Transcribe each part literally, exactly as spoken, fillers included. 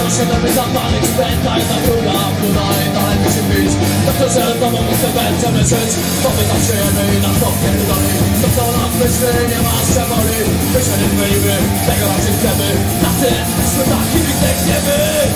Siadamy zapalić, pęta jedna druga, tutaj dalej musi być. To kto że to moment, to będziemy żyć. To my zaczniemy i nas to pierdoli. To co nas myśli, nie ma się woli. My się nie mylimy, tego raczej chcemy. Na tyle, że takimi zdechniemy.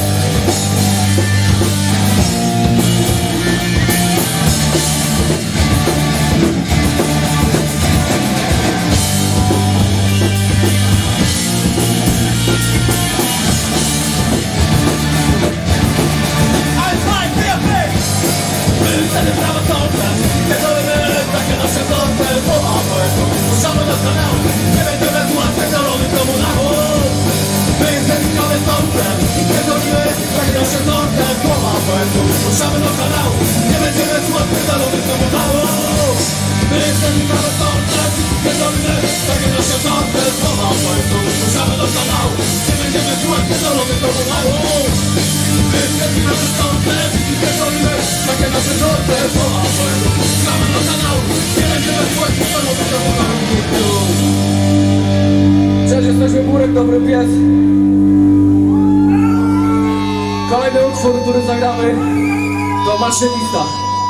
Wtedy prawo sądzę, nie wolimy, takie nasze sądzę. Słowa poetu, puszczamy do kanału. Nie będziemy słuchać technologii komunału. My jesteśmy prawo sądzę, nie wolimy, takie nasze sądzę. Słowa poetu, puszczamy do kanału. Nie będziemy słuchać technologii komunału. My jesteśmy prawo sądzę, nie wolimy, takie nasze sądzę. Słowa poetu, puszczamy do kanału. Nie będziemy słuchać technologii komunału. My jesteśmy prawo sądzę, nie wolimy, takie nasze sądzę. Słowa poetu, puszczamy do kanału. Nie będziemy słuchać technologii komunału. Cześć, jesteśmy Burek, Dobry Pies. Kolejny utwór, który zagramy, to Maszynista.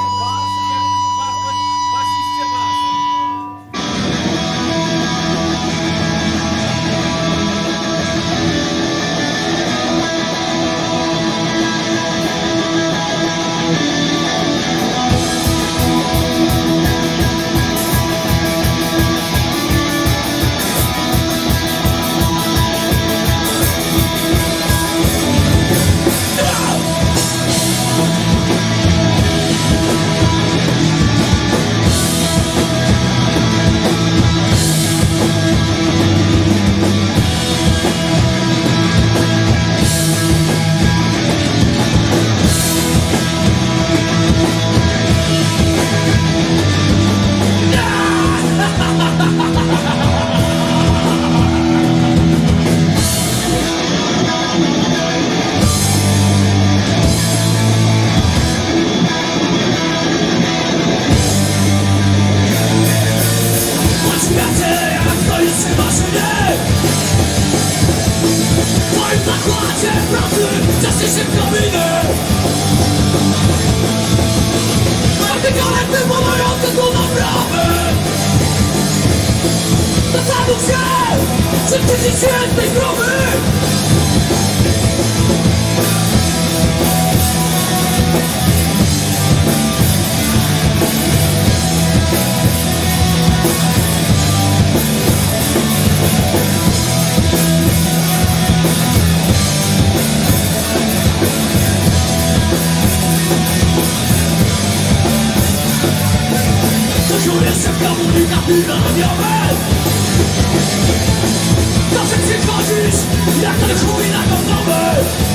Zawsze przychodzisz, jak ten chuj na gotowy.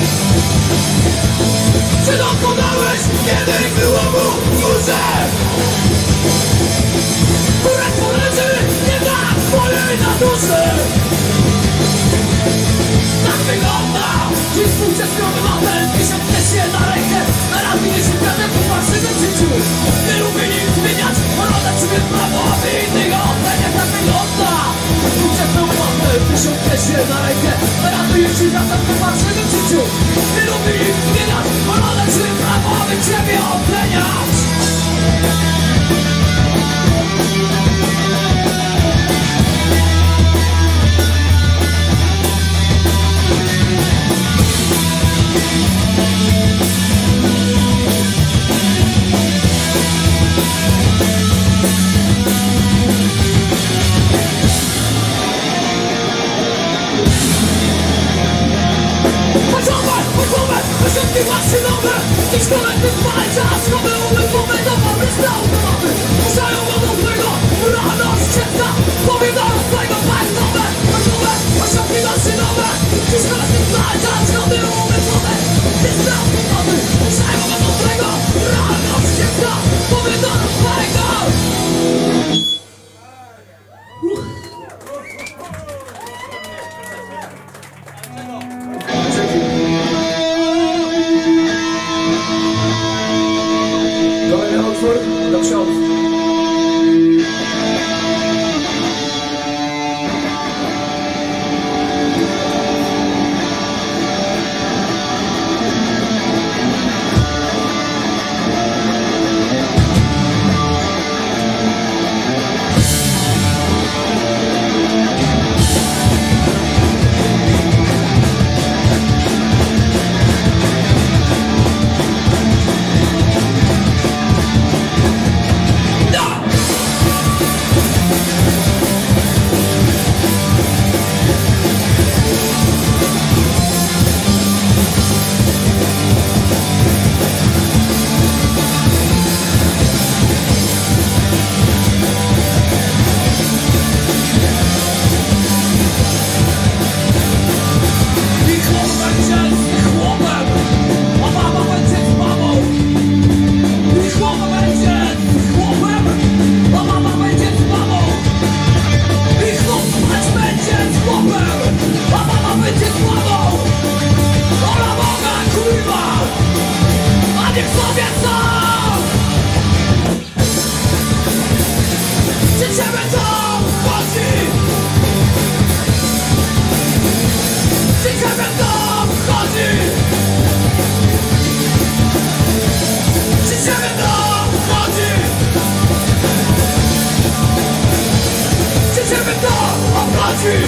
Czy dokonałeś kiedyś wyłomu w górze? Kurek poleży, nie da swojej na duszy. Tak wygląda dziś współczesny obywatel. Piszą się na rękę, na rady nie się wiadę po waszym życiu. Nie lubię nic zmieniać, oglądać sobie prawo, aby innych oceniać. Tak wygląda współczesny obywatel. Piszą się na rękę, na rady nie się wiadę po waszym życiu. Nie lubię nic zmieniać, oglądać sobie prawo, aby ciebie oceniać. Początki maszynowe, dziś kolektyw walcza, szkoły umysłowe, dowody znaukowy. Puszczają godownego, rano ścieżka, pomidorów swojego państwowe. Gotowe, początki maszynowe, dziś kolektyw walcza, szkoły umysłowe, znaukowy. Puszczają godownego, rano ścieżka, pomidorów swojego. Do przodu. ciebie to obchodzi? Czy ciebie to obchodzi? Czy ciebie to obchodzi?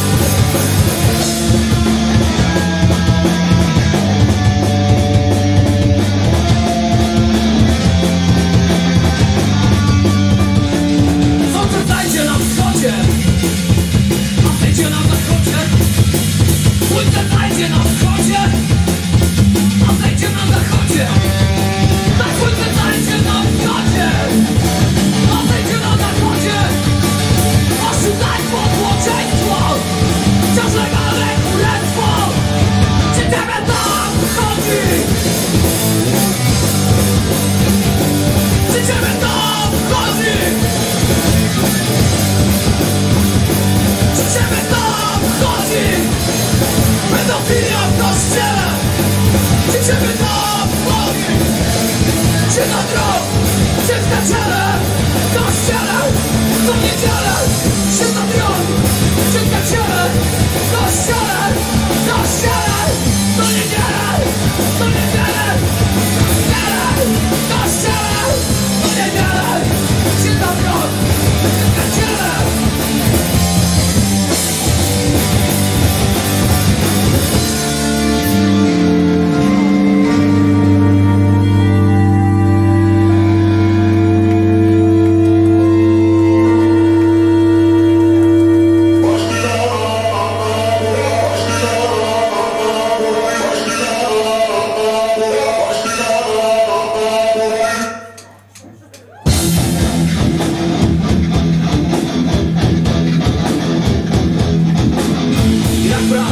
Słońce zajdzie na wschodzie, a zejdzie na zachodzie. Słońce zajdzie na wschodzie, a zejdzie na zachodzie. Tak, słońce zajdzie na wschodzie, a zejdzie na zachodzie. Oszukaj podłożeństwo, wciąż legalne królestwo. Czy ciebie to obchodzi? Czy ciebie to obchodzi? Czy ciebie to obchodzi? Pedofilia w kościele. Czy ciebie to obchodzi? Czy na drog, czy w kaciele, w kościele, co niedzielę. Czy na drog, czy w kaciele, w kościele, w kościele, co niedzielę, co niedzielę, w kościele, co niedzielę. Czy na drog, czy w kaciele. Jak brat.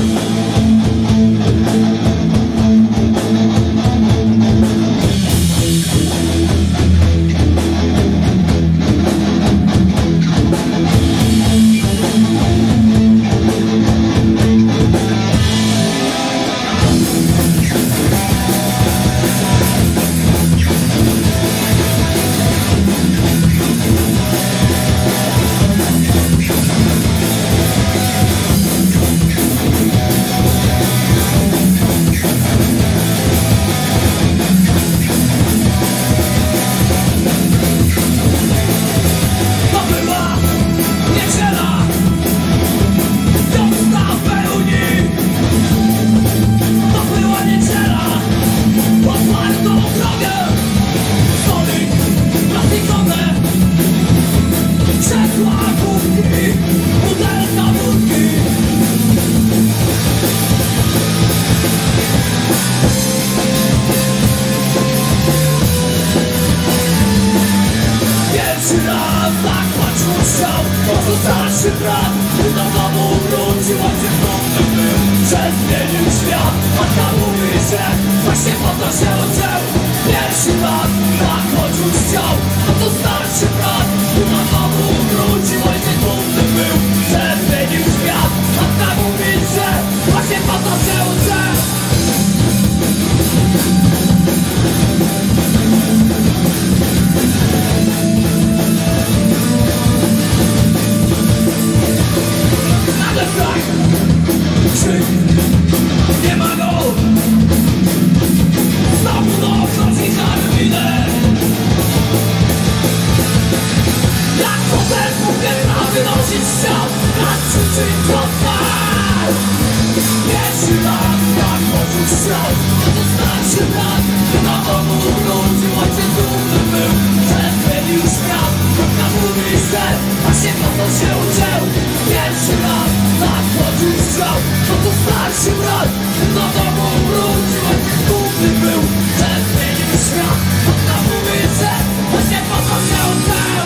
To była niedziela, wiosna w pełni. To była niedziela, otwartą drogę. Stolik plastikowe, krzesła, kubki, butelka wódki. Pierwszy raz zakład musiał, może starszy brat. Do domu wrócił, ojciec dumny był, że zmienił świat. Matka mówi, że właśnie po to się uczył. Pierwszy raz zakład chciał, no to starszy brat. Do domu wrócił, ojciec dumny był, że zmienił świat. Matka mówi, że właśnie po to się uczył. Nagle kraj, krzyk, nie ma go. Znowu dochodzi harminek. Jak potem powinna wynosić świat, nad czym to tak. Pierwszy raz jak poczuć świat, to starszy brat. Na domu wrócił, ojciec dumny był, że zmienił świat. Matka mówi, że właśnie po to się uczył. Pierwszy raz tak poczuł świat, to starszy brat. Na domu wrócił, ojciec dumny był, że zmienił świat. Matka mówi, że właśnie po to się uczył.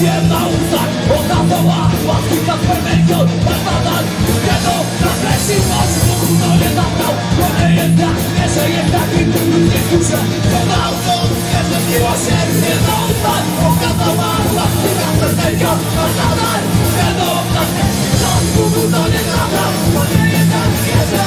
jedna usta, okazała łaski na permekon, na nadal jedno nakreślił oczy, to nie zabrał, bo nie jest tak, nie, że jest takim, nie duszę, podał to, nie zmieniło się, jedna usta, okazała łaski na permekon, na nadal jedno nakreślił oczy, to nie zabrał, bo nie jest tak, nie, że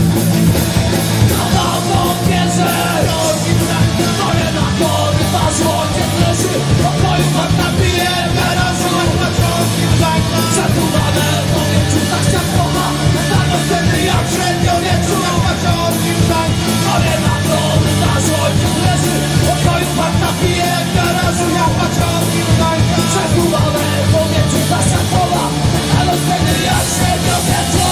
nadal to bierze, to nie na korytarzu, ojciec leży, pokoju pan napije, garażu, przetrudane w powietrzu, tak ściankowa, stano wtedy jak średniowieczu, to nie na korytarzu, ojciec leży, pokoju pan napije, garażu, przetrudane w powietrzu, tak ściankowa, stano wtedy jak średniowieczu.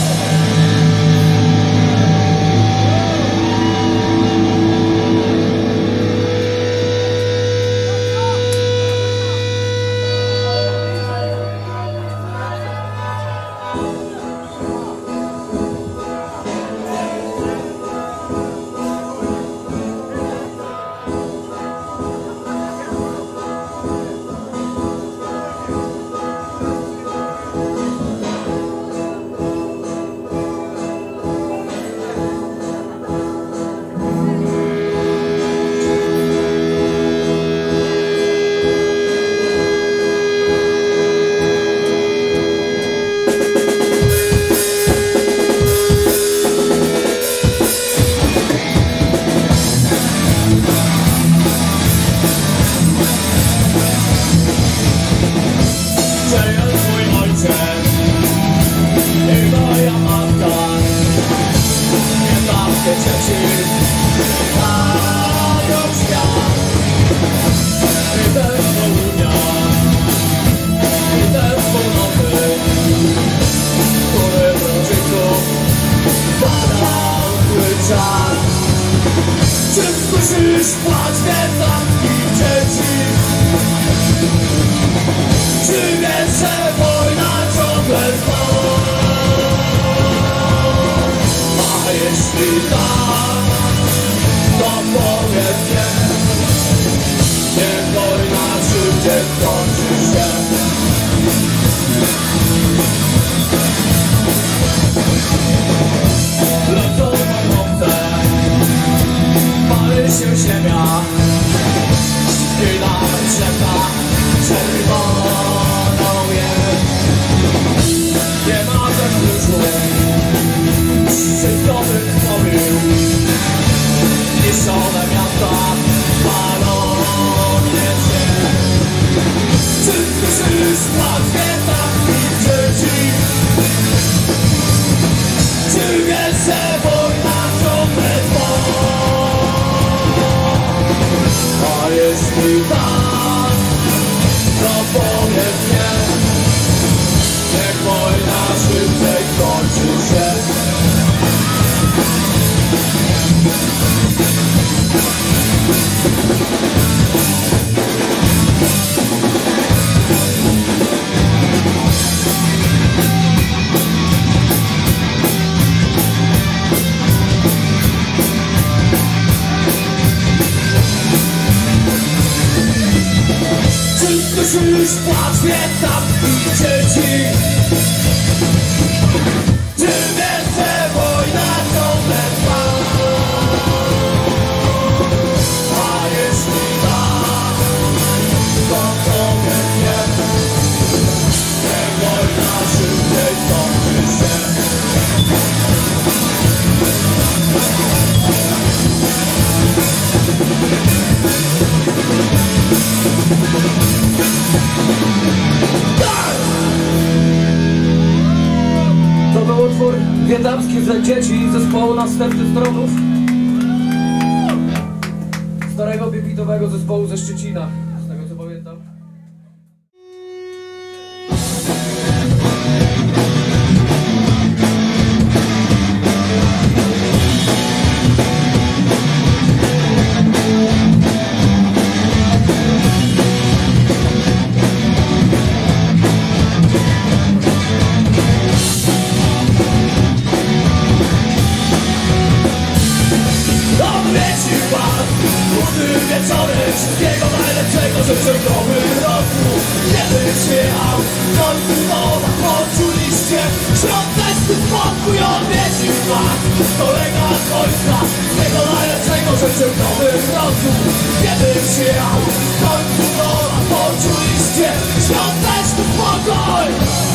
Czy słyszysz płacz wietnamskich dzieci? Czy wiesz, że wojna ciągle trwa? A jeśli tak, to powiedz nie. Niech wojna szybciej skończy się. Lecą płonące, pali się ziemia i nawet rzeka czerwoną jest. Nie ma zakruszu, wszystko wykrwawił, niszczone miasta, palone się. Czy słyszysz płacz wietnamskich dzieci? Czy wiesz, że wojna ciągle trwa? A jeśli tak, to powiedz nie. Niech wojna szybciej kończy się. Słyszysz płacz wietnamskich dzieci? Czy wiesz, że wojna ciągle trwa? A jeśli tak, to powiedz nie. Niech wojna szybciej kończy się. To był utwór wietnamskich dla dzieci zespołu Następny Stronów, starego bibitowego zespołu ze Szczecina, z tego co pamiętam. Wieczorem wszystkiego najlepszego, życzę w nowym roku. kiedy przyjechał w końcu nowa poczuliście świąteczny spokój odwiedził was kolega z wojska, tego najlepszego życzył w nowym roku. Kiedy przyjechał w końcu nowa poczuliście świąteczny spokój.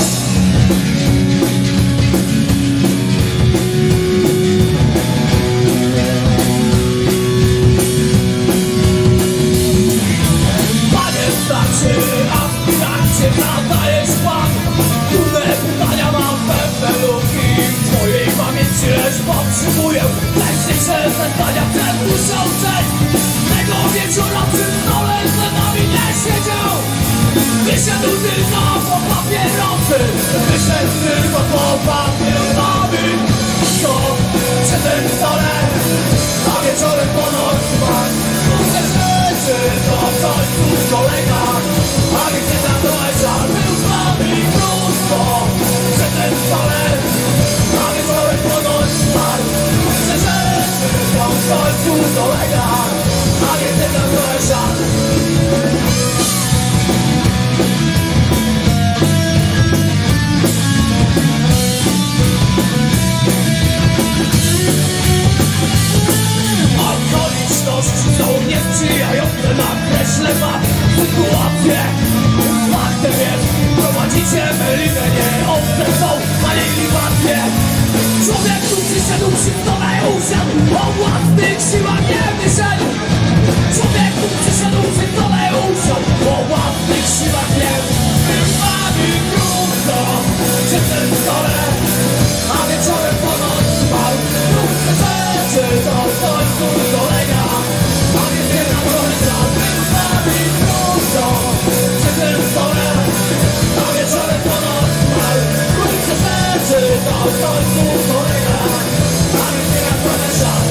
Aspiracje nadajesz pan. Trudne pytania mam, pewne luki w twojej pamięci, lecz potrzebuję najmniejsze zadania, które muszę cześć. Tego wieczora przy stole za nami nie siedział. Wyszedł tylko po papierosy, wyszedł tylko po papierosami. To przy tym stole, a wieczorem ponoć pan duże rzeczy, to coś tu kolega. A więc nie zapraszam, był z nami krótko przy tym stole, a wieczorem ponoć pan duże rzeczy, to coś tu kolega. A więc nie zapraszam. Okoliczności są niesprzyjające, nakreślę wam sytuację. Faktem jest, prowadzicie melinę, nie odstępą, a nie liwację. Człowiek tu przyszedł, przy stole usiadł, o własnych siłach nie wyszedł. Człowiek tu przyszedł, przy stole usiadł, o własnych siłach nie był z nami krótko przy tym stole, a wieczorem ponoć spał. Różne rzeczy to coś tu kolega, a więc nie zapraszam, był z nami krótko przy tym stole, a wieczorem ponoć spał. Różne rzeczy to coś tu kolega, a więc nie zapraszam.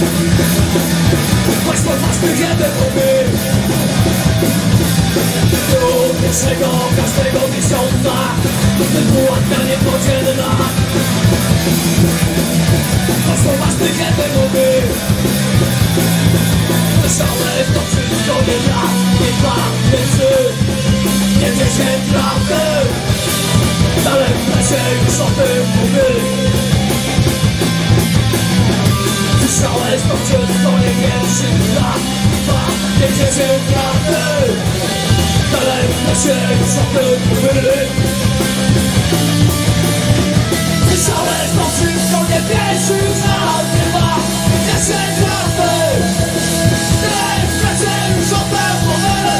Choć popatrzmy jeden my do pierwszego każdego miesiąca wypłatka niepodzielna. Choć popatrzmy jeden my myślałem to wszystko nie ja, nie dwa, nie trzy, nie dziesięć razy. Daleko się już o tym mówili. Słyszałeś to wszystko nie pierwszy raz, dwa, nie dziesięć razy. Daleko się już o tym mówili. Słyszałeś to wszystko nie pierwszy raz, dwa, nie dziesięć razy. Daleko się już o tym mówili.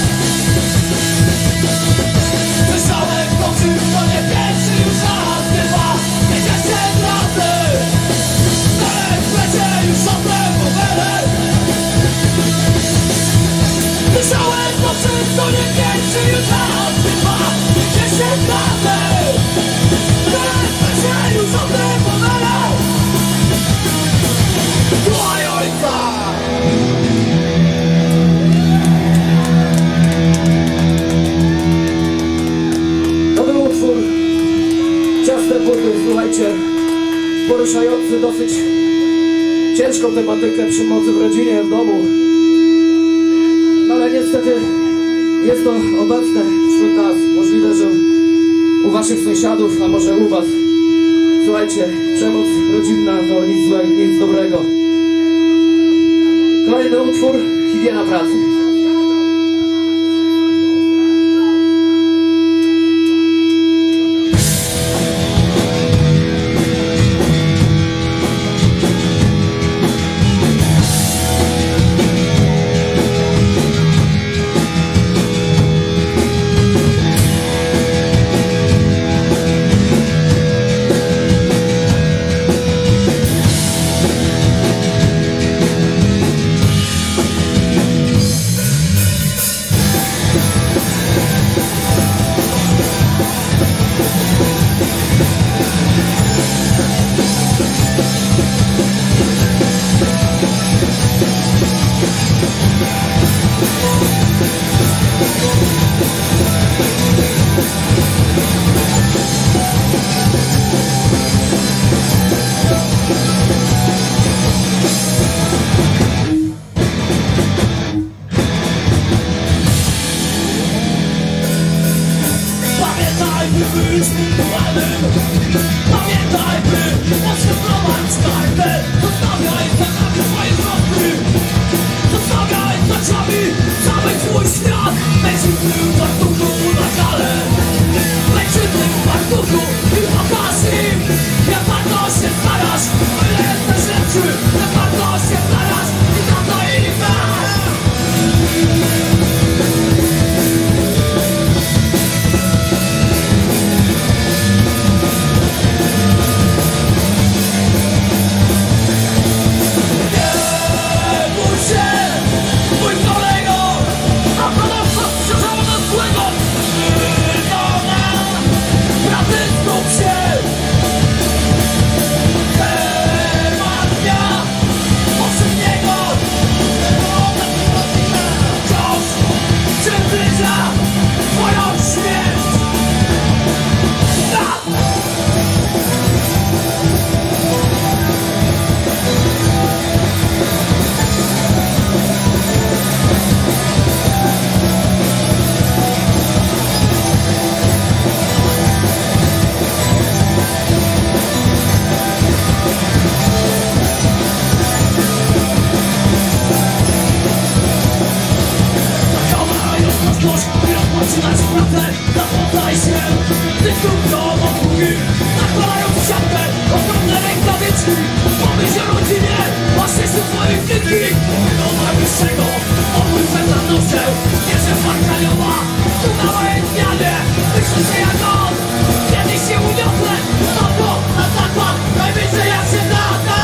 Słyszałeś to wszystko nie pierwszy już raz, dwa, nie dziesięć razy. Już o tym mówili. Słyszałem to wszystko nie pierwszy już raz, dwa, dziesięć razy. Teraz już o tym mówili. Twój ojca. To był utwór Ciasne Buty, słuchajcie, poruszający dosyć ciężką tematykę przemocy w rodzinie, w domu. No ale niestety jest to obecne wśród nas. Możliwe, że u waszych sąsiadów, a może u was. Słuchajcie, przemoc rodzinna to nic złego, nic dobrego. Kolejny utwór, higiena pracy. Pamiętaj, by odszybrować skarbę. Zostawiaj za nami swoje zwroty. Zostawiaj za drzwiami cały twój świat. Będzie tym fartuchu na kale. Będzie tym fartuchu i pokaż im, jak warto się starasz. Ile jesteś lepszy, jak warto się starasz. I za to ich masz. Zaczynać pracę, zapoznaj się tych, którą odmówi. Nakładają w siatkę ogromne rękawiczki. Pomyśl o rodzinie, właśnie się swoich dzieci. Do najwyższego obójce za noszę. Bierze Farkaniowa, tu na mojej zmianie. Myślę, że jak on kiedyś się uniosę. Znowu na zakład, najwyżej jak się da, da.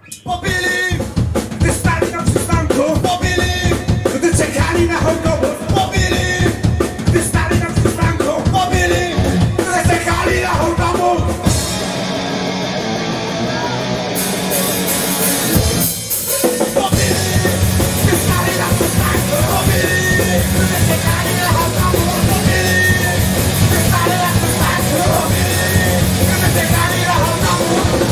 Popili, gdy stali na przystanku. Popili, gdy czekali na autobus. Popili, gdy stali na przystanku. Popili, gdy czekali na autobus. Popili, gdy stali na przystanku. Popili, gdy czekali na autobus. Popili, gdy stali na przystanku. Popili, gdy czekali na autobus.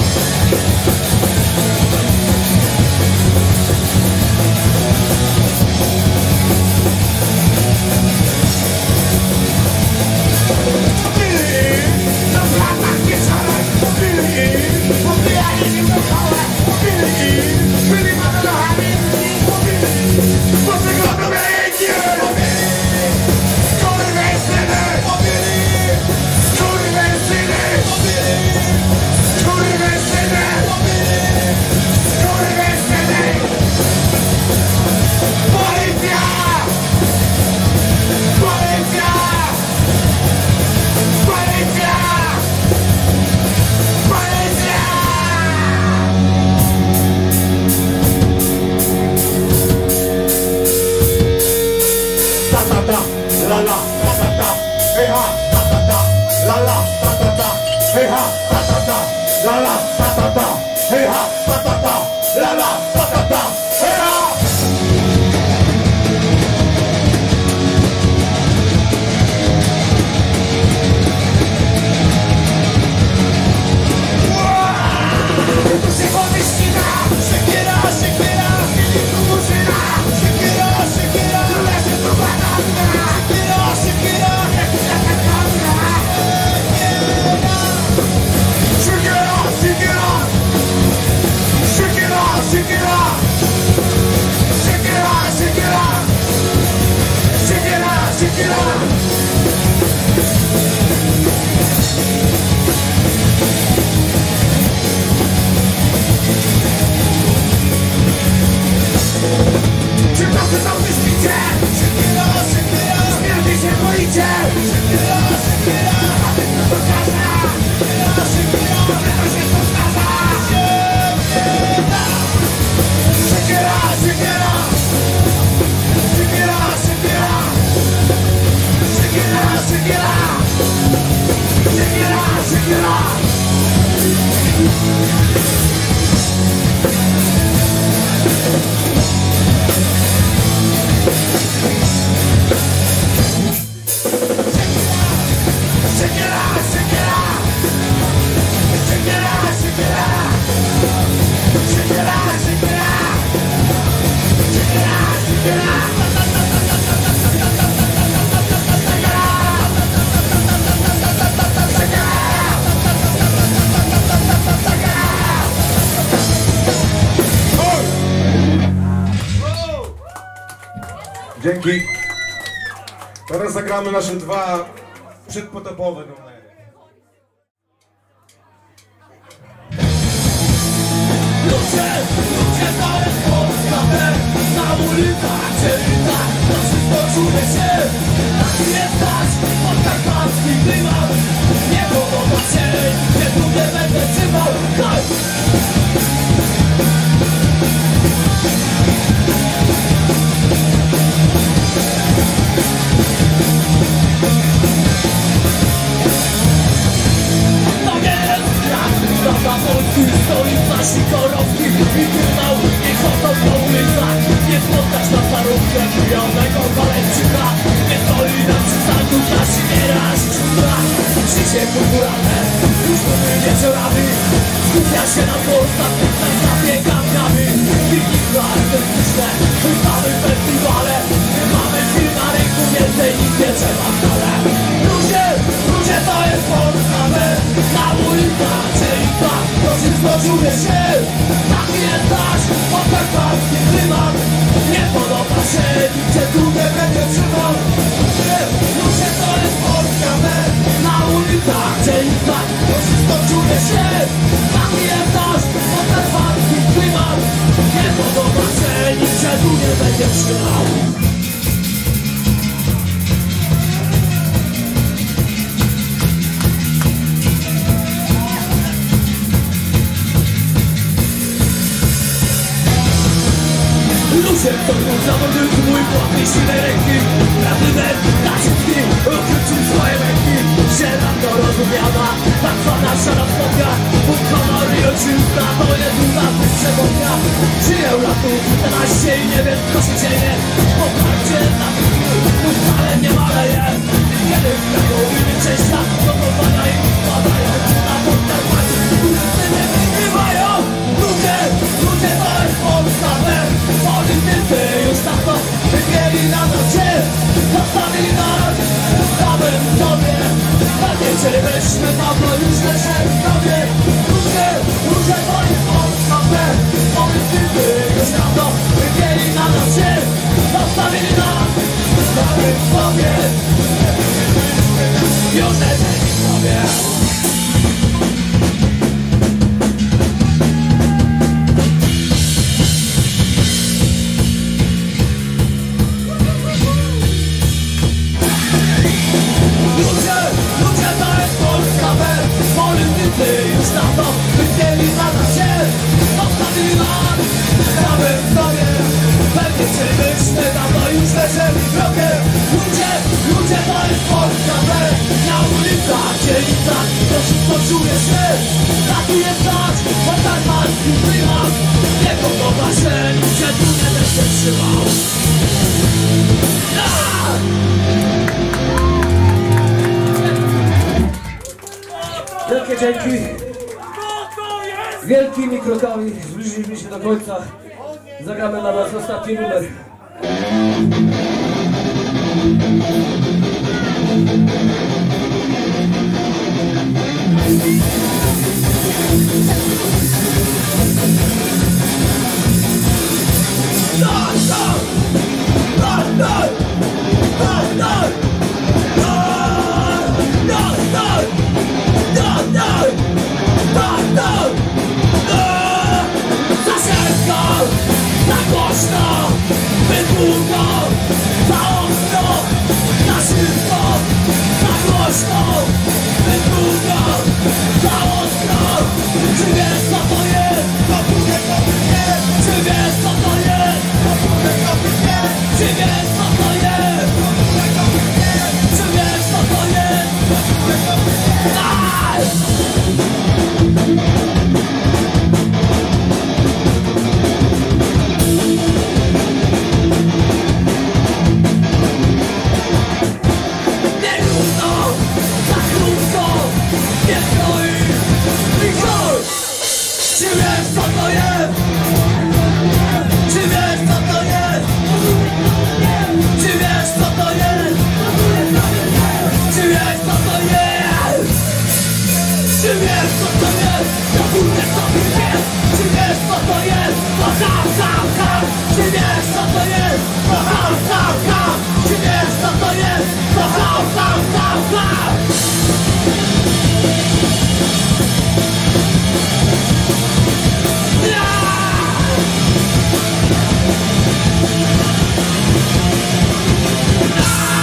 Dzięki. Teraz zagramy nasze dwa przedpotopowe numery. Ludzie, ludzie, to jest Polska, na ulicach, dzielnicach, to wszystko czuje się. Taki jest nasz podkarpacki klimat. Nie podoba się, nie tu nie będę trzymał. Hej! To nie jest strach, prawda Polski, stolica Sikorowski i trybał, nie chodzą po ulicach. Nie spotkać na parówkę pijonego Waleńczyka. Nie stoi na przystanku, nasi nieraz strach. Życie kulturalne, już były wieczorami. Skupia się na Polsach, na zabiegami. Filmika artystyczne, mamy festiwale. Mamy film na rynku, więcej nic nie trzeba wcale. Ludzie, ludzie, to jest Polska, my na ulicach, dzielnicach, to wszystko czuje się. Taki jest nasz podkarpacki klimat. Nie podoba się, gdzie tu nie będzie trzymał. Ludzie, to jest Polska, my na ulicach, dzielnicach, to wszystko czuje się. Taki jest nasz podkarpacki klimat. Nie podoba się, gdzie tu nie będzie trzymał. Duszę to zawodnik mój płatny siwej ręki. Prawdziwy na wszystkich ukrycił swoje męki. Się nam to rozumiana, tak zwana szara wschodnia. Bóg, honor i ojczyzna to jest u nas przewodnia. Żyję lat czternaście i nie wiem co się dzieje. Poparcie na mój wcale nie maleje. Kiedy w tego umiemy cześć lat, to powania i spadają na Podkarpacie. Ludzie nie wygrywają, ludzie, ludzie to jest Polska. Politycy już na to wygięli na nas się. Zostawili nas, zostawmy sobie. Tak nie chcielibyśmy dawno już leżeć w sobie. Ludzie, ludzie to jest Polska. Politycy już na to wygięli na nas się. Zostawili nas, zostawmy sobie. Już leżeli w sobie. Już na to wygięli na nas się. Zostawili nas, zostawmy sobie. Pewnie chcielibyśmy dawno już leżeli w drogę. Ludzie, ludzie to jest Polska. Na ulicach, dzielnicach to wszystko czuje się. Taki jest nasz podkarpacki klimat. Nie podoba się, nikt się tu nie będzie trzymał. Wielkie dzięki. Wielkimi krokami zbliżyliśmy się do końca. Zagramy na was ostatni numer.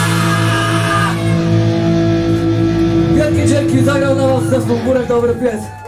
Wielkie dzięki, zagrał na was zespół Murek Dobry Pies.